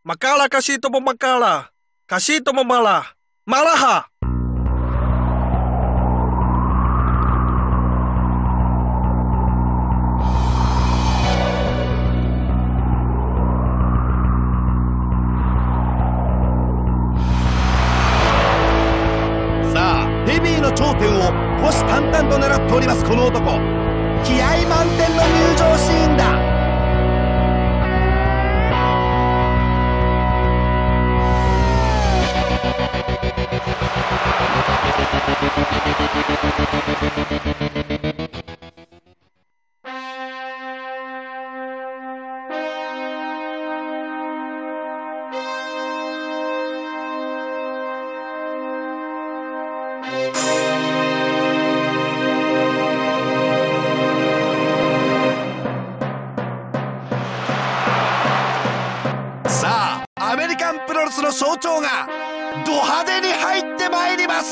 Makala kasih mo makala. Kasih mo mala. Malaha! さあヘビーの頂点を虎視眈々と狙っておりますこの男。気合満点の入場シーンだ。さあアメリカンプロレスの象徴がド派手に入ってまいります。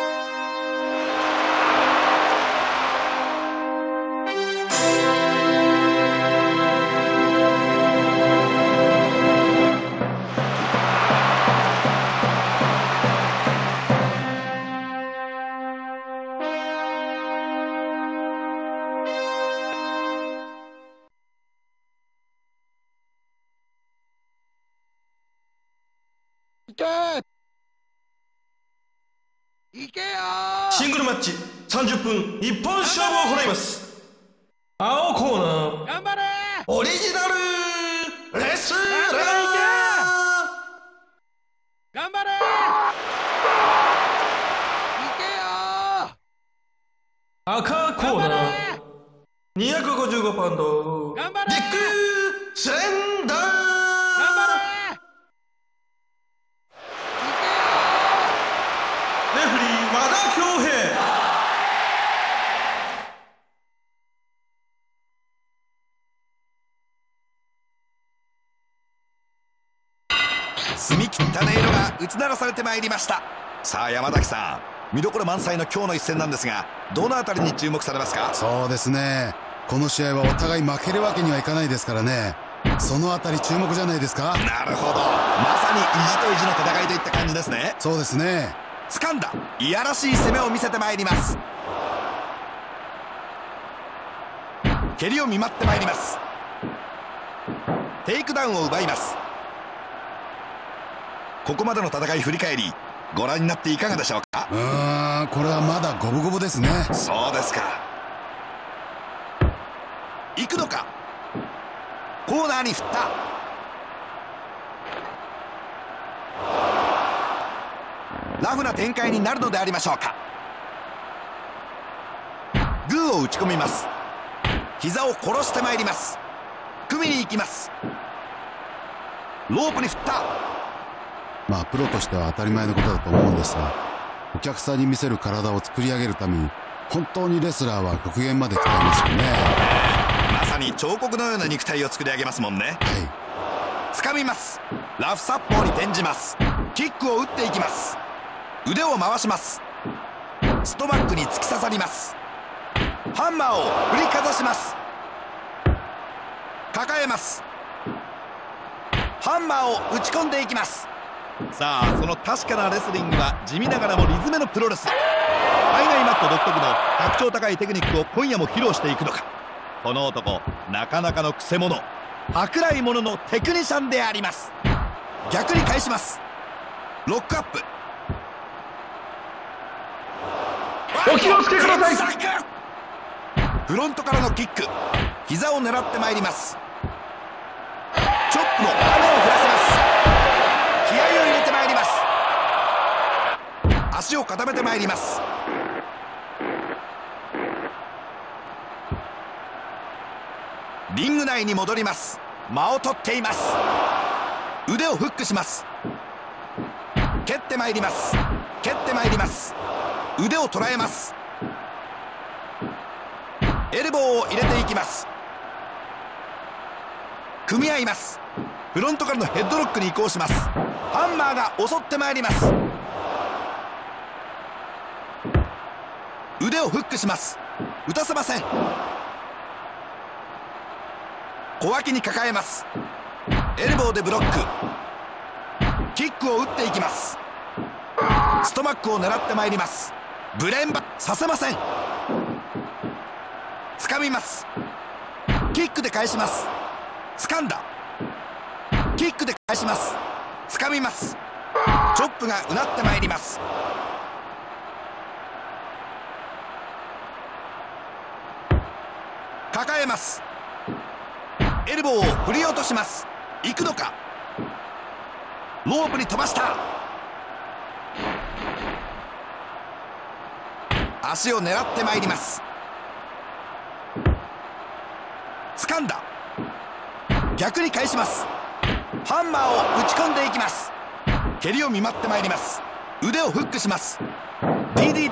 行けよー。 シングルマッチ30分一本勝負を行います。青コーナー頑張れー。 オリジナルレスラー頑張れー。行けよー。 赤コーナー255パウンド頑張れー。 ディック・スレンダー頑張れー。 レフリー和田恭平。 澄み切った音色が打ち鳴らされてまいりました。さあ山崎さん、見どころ満載の今日の一戦なんですが、どのあたりに注目されますか？ そうですね、この試合はお互い負けるわけにはいかないですからね。そのあたり注目じゃないですか。 なるほど、まさに意地と意地の戦いといった感じですね。 そうですね。 掴んだいやらしい攻めを見せてまいります。蹴りを見舞ってまいります。テイクダウンを奪います。ここまでの戦い振り返りご覧になっていかがでしょうか？ これはまだ五分五分ですね。 そうですか。行くのか。コーナーに振った。ラフな展開になるのでありましょうか。グーを打ち込みます。膝を殺してまいります。組みに行きます。ロープに振った。 まあプロとしては当たり前のことだと思うんですが、お客さんに見せる体を作り上げるために本当にレスラーは極限まで鍛えますよね。 まさに彫刻のような肉体を作り上げますもんね。 はい。 掴みます。ラフサッポーに転じます。キックを打っていきます。腕を回します。ストマックに突き刺さります。ハンマーを振りかざします。抱えます。ハンマーを打ち込んでいきます。さあその確かなレスリングは地味ながらもリズムのプロレス。海外マット独特の格調高いテクニックを今夜も披露していくのか。この男なかなかのくせ者、舶来物のテクニシャンであります。逆に返します。ロックアップ。 お気をつけください。 フロントからのキック、膝を狙ってまいります。チョップの羽を振らせます。気合を入れてまいります。足を固めてまいります。リング内に戻ります。間を取っています。腕をフックします。蹴ってまいります。蹴ってまいります。腕を捉えます。エルボーを入れていきます。組み合います。フロントからのヘッドロックに移行します。ハンマーが襲ってまいります。腕をフックします。打たせません。小脇に抱えます。 エルボーでブロック。キックを打っていきます。ストマックを狙ってまいります。ブレーンバさせません。掴みます。キックで返します。掴んだ。キックで返します。掴みます。チョップがうなってまいります。抱えます。エルボーを振り落とします。行くのか。ロープに飛ばした。足を狙ってまいります。掴んだ。逆に返します。ハンマーを打ち込んでいきます。蹴りを見舞ってまいります。腕をフックします。 DDT。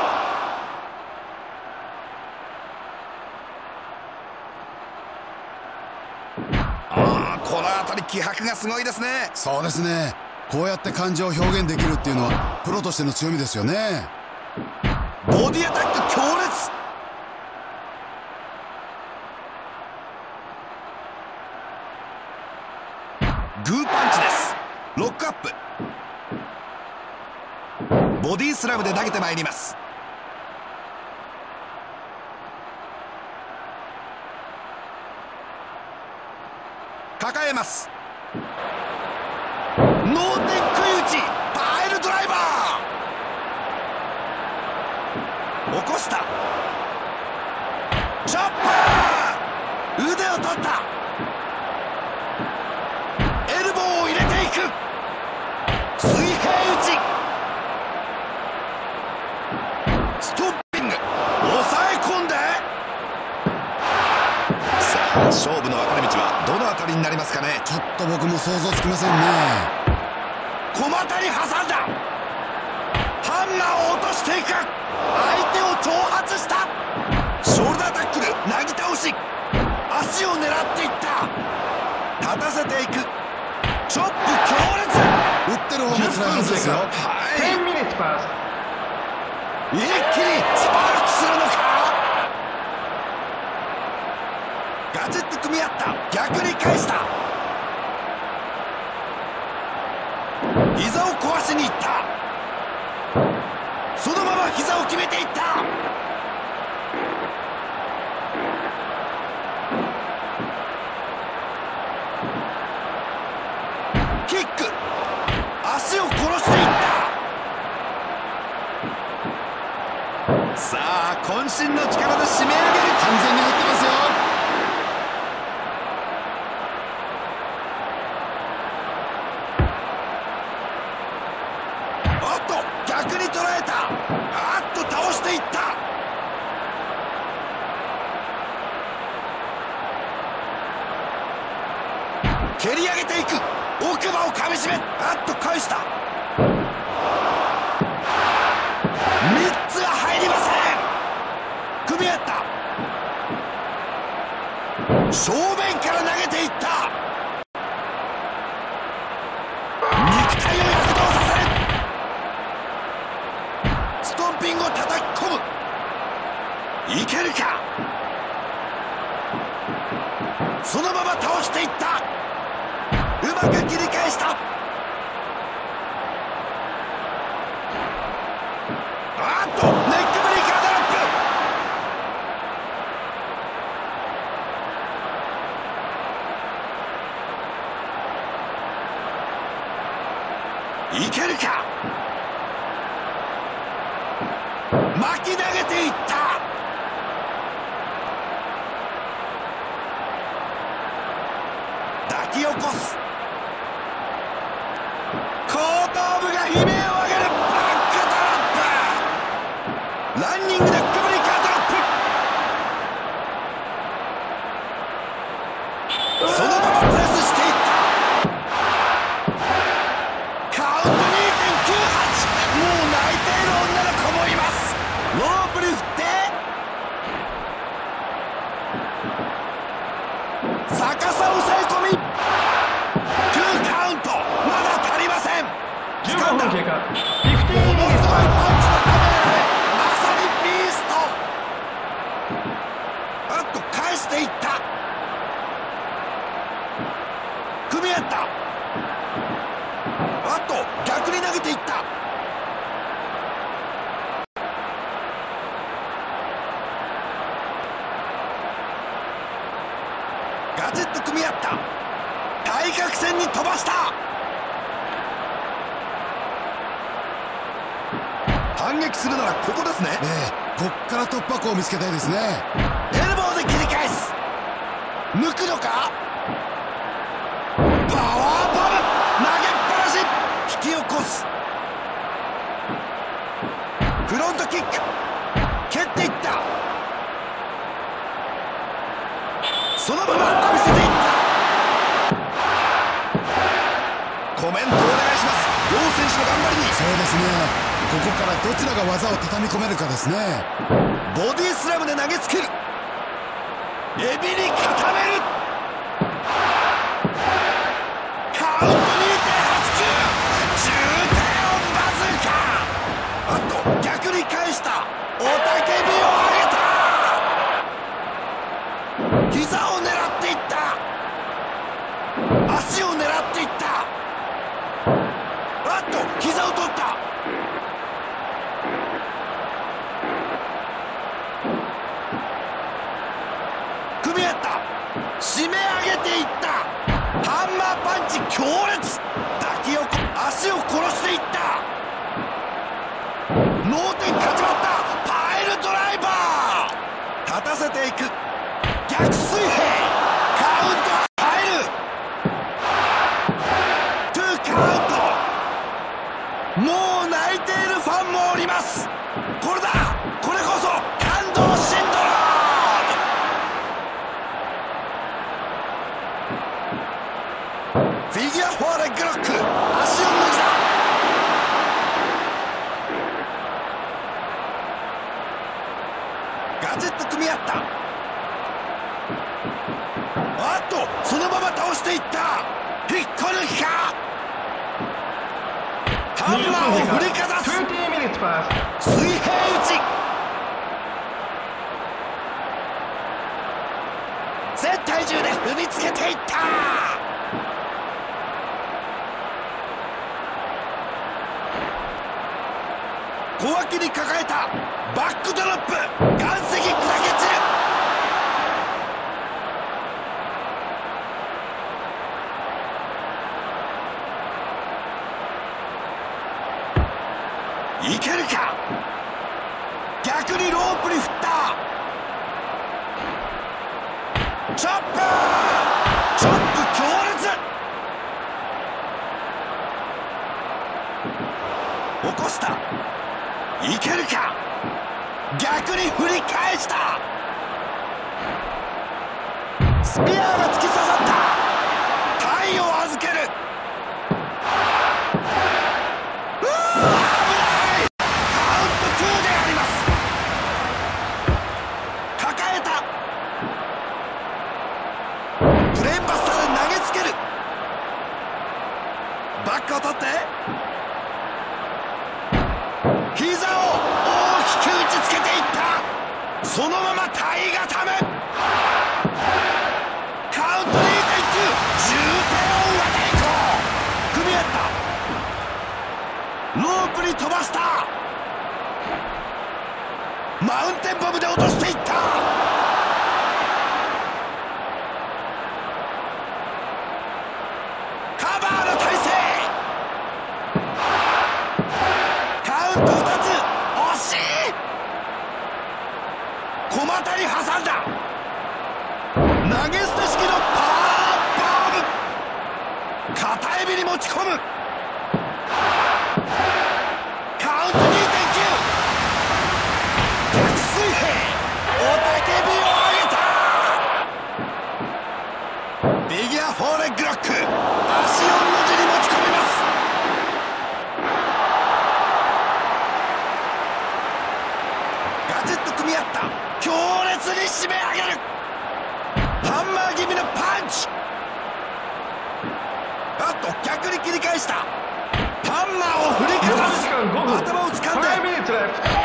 この辺り気迫がすごいですね。 そうですね。こうやって感情を表現できるっていうのはプロとしての強みですよね。 ボディアタック強烈。グーパンチです。ロックアップ。ボディスラムで投げてまいります。抱えます。ノーネック打ち。パイルドライバー。起こした。チョッパー。腕を取った。エルボーを入れていく。水平打ち。ストッピング。抑え込んで。さあ勝負の分かれ道はどの辺りになりますかね。 ちょっと僕も想像つきませんね。 小股に挟んだ。ハンマーを落としていく。相手を挑発した。ショルダータックル。なぎ倒し。足を狙っていった。立たせていく。チョップ強烈。 打ってる方も辛いはずですよ。 はい、 10 minutes pass。 一気にスパークするのか。ガチッと組み合った。逆に返した。膝を壊しにいった。そのまま膝を決めていった。キック。足を殺していった。さあ渾身の力で締め上げる。 完全に入ってますよ。 逆に捉えた。倒していった。蹴り上げていく。奥歯をかみしめ。返した。3つは入りません。組み合った。正面から投げていった。肉体を躍動させる。ストンピングを叩き込む。いけるか。そのまま倒していった。うまく切り返した。ネックブリーカードロップ。いけるか。巻き投げていった。抱き起こす。後頭部が悲鳴を上げる。バックドロップ。ランニングでックブリーカードロップ。そのままプレスしていった。カウント 2.98。 もう泣いている女の子もいます。ロープに振って逆さ抑え込み。2カウント。まだ足りません。掴んだ。ものすごいパンチの雨。まさにビースト。返していった。組み合っ合った。あっと逆に投げていった。ガチッと組み合った。対角線に飛ばした。反撃するならここですね。 こっから突破口を見つけたいですね。 エルボーで切り返す。抜くのか。パワーボム投げっぱなし。引き起こす。フロントキック蹴っていった。そのまま浴びせていった。コメントお願いします。両選手の頑張りに。 そうですね。ここからどちらが技を畳み込めるかですね。 ボディスラムで投げつける。エビに固める。カウント 2.89 重低音バズーカ。あと逆に返した。雄たけびを上げた。膝を狙っていった。足を狙っていった。あっと膝を取った。組み合った。締め上げていった。ハンマーパンチ強烈。抱き起こ足を殺していった。脳天勝ちまった。パイルドライバー立たせていく。逆水平カウント入る。トゥーカウント。もう泣いているファンもおります。これだ。これこそ感動シンドローム。フィギュアフォーレッグロック。足を抜いた。ガチッと組み合った。あっとそのまま倒していった。引っこ抜きか。ハンマーを振りかざす。水平打ち。全体重で踏みつけていった。小脇に抱えた。バックドロップ。岩石砕け散る。いけるか。逆にロープに振った。チョップ強烈。起こした。いけるか。逆に振り返した。スピアーが突き刺さった。体を預ける。うわー危ない。カウント2であります。抱えた。ブレーンバスターで投げつける。バックを取って膝を大きく打ちつけていった。そのまま体固め。カウント 2.9 重低音和太鼓。組み合った。ロープに飛ばした。マウンテンボムで落としていった。カバーの体勢。カウント2つ。惜しい。小股に挟んだ。投げ捨て式のパワーバーム。片指に持ち込む。カウント 2.9 逆水平雄たけびを上げた。フィギュアフォーレッグロック。足4の字に持ち込みます。ガチッと組み合った。強烈に締め上げる。ハンマー気味のパンチ。あっと逆に切り返した。ハンマーを振りかざす。頭を掴んで